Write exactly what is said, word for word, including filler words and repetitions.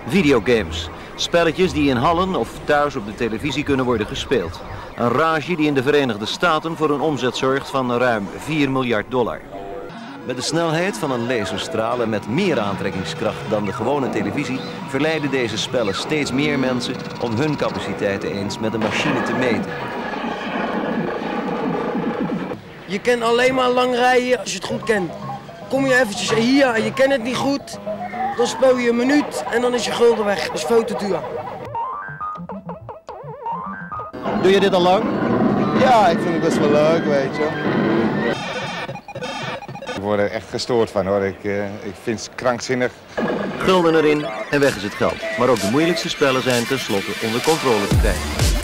Videogames. Spelletjes die in hallen of thuis op de televisie kunnen worden gespeeld. Een rage die in de Verenigde Staten voor een omzet zorgt van ruim vier miljard dollar. Met de snelheid van een laserstraal en met meer aantrekkingskracht dan de gewone televisie verleiden deze spellen steeds meer mensen om hun capaciteiten eens met een machine te meten. Je kan alleen maar lang rijden als je het goed kent. Kom je eventjes hier en je kent het niet goed, dan speel je een minuut en dan is je gulden weg. Dat is veel te duur. Doe je dit al lang? Ja, ik vind het best wel leuk, weet je. Ik word er echt gestoord van hoor, ik, uh, ik vind het krankzinnig. Gulden erin en weg is het geld. Maar ook de moeilijkste spellen zijn tenslotte onder controle te krijgen.